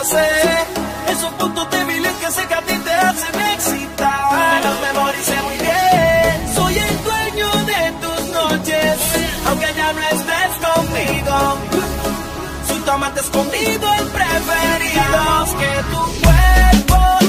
sé esos puntos débiles que sé que a ti te hacen excitar. Los memoricé muy bien. Soy el dueño de tus noches, aunque ya no estés conmigo. Soy tu amante escondido, el preferido. Que tu cuerpo